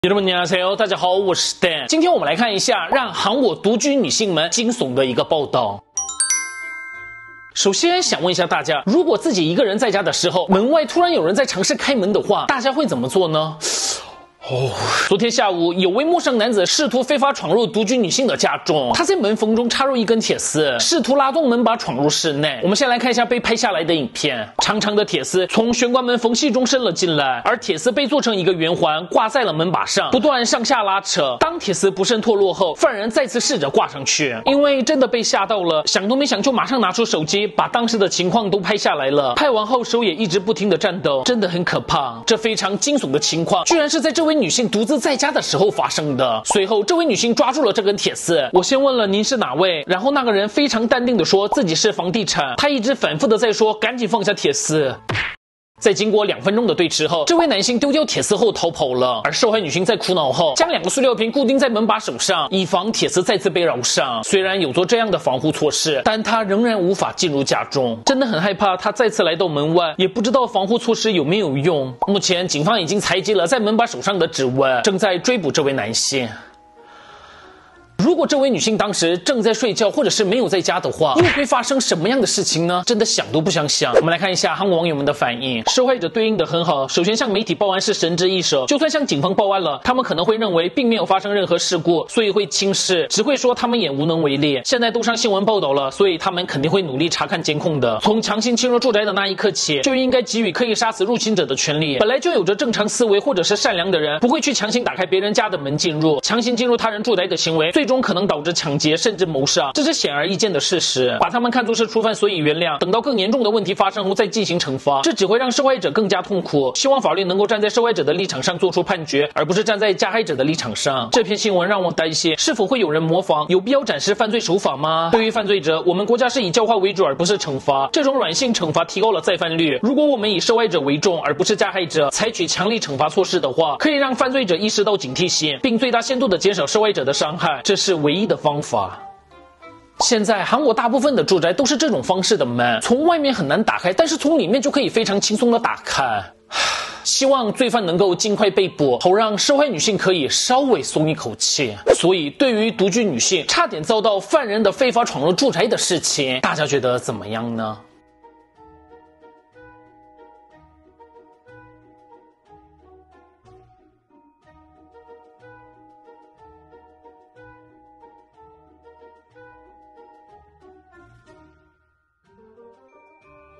여러분 안녕하세요，大家好，我是 Dan。今天我们来看一下让韩国独居女性们惊悚的一个报道。首先想问一下大家，如果自己一个人在家的时候，门外突然有人在尝试开门的话，大家会怎么做呢？昨天下午，有位陌生男子试图非法闯入独居女性的家中，他在门缝中插入一根铁丝，试图拉动门把闯入室内。我们先来看一下被拍下来的影片，长长的铁丝从玄关门缝隙中伸了进来，而铁丝被做成一个圆环，挂在了门把上，不断上下拉扯。当铁丝不慎脱落后，犯人再次试着挂上去，因为真的被吓到了，想都没想就马上拿出手机，把当时的情况都拍下来了。拍完后手也一直不停的颤抖，真的很可怕。这非常惊悚的情况，居然是在这位女性独自在家的时候发生的。随后这位女性抓住了这根铁丝，我先问了您是哪位，然后那个人非常淡定的说自己是房地产，他一直反复的在说赶紧放下铁丝。在经过2分钟的对峙后，这位男性丢掉铁丝后逃跑了，而受害女性在苦恼后将2个塑料瓶固定在门把手上，以防铁丝再次被绕上。虽然有做这样的防护措施，但她仍然无法进入家中，真的很害怕她再次来到门外，也不知道防护措施有没有用。目前警方已经采集了在门把手上的指纹，正在追捕这位男性。如果这位女性当时正在睡觉或者是没有在家的话，又会发生什么样的事情呢？真的想都不想想。我们来看一下韩国网友们的反应。受害者对应的很好，首先向媒体报案是神之一手，就算向警方报案了，他们可能会认为并没有发生任何事故，所以会轻视，只会说他们也无能为力。现在都上新闻报道了，所以他们肯定会努力查看监控的。从强行侵入住宅的那一刻起，就应该给予可以杀死入侵者的权利。本来就有着正常思维或者是善良的人，不会去强行打开别人家的门进入，强行进入他人住宅的行为，最终可能导致抢劫甚至谋杀，这是显而易见的事实。把他们看作是初犯，所以原谅，等到更严重的问题发生后再进行惩罚，这只会让受害者更加痛苦。希望法律能够站在受害者的立场上做出判决，而不是站在加害者的立场上。这篇新闻让我担心，是否会有人模仿？有必要展示犯罪手法吗？对于犯罪者，我们国家是以教化为主，而不是惩罚。这种软性惩罚提高了再犯率。如果我们以受害者为重，而不是加害者，采取强力惩罚措施的话，可以让犯罪者意识到警惕性，并最大限度地减少受害者的伤害，这是唯一的方法。现在韩国大部分的住宅都是这种方式的门，从外面很难打开，但是从里面就可以非常轻松的打开。希望罪犯能够尽快被捕，好让受害女性可以稍微松一口气。所以对于独居女性差点遭到犯人的非法闯入住宅的事情，大家觉得怎么样呢？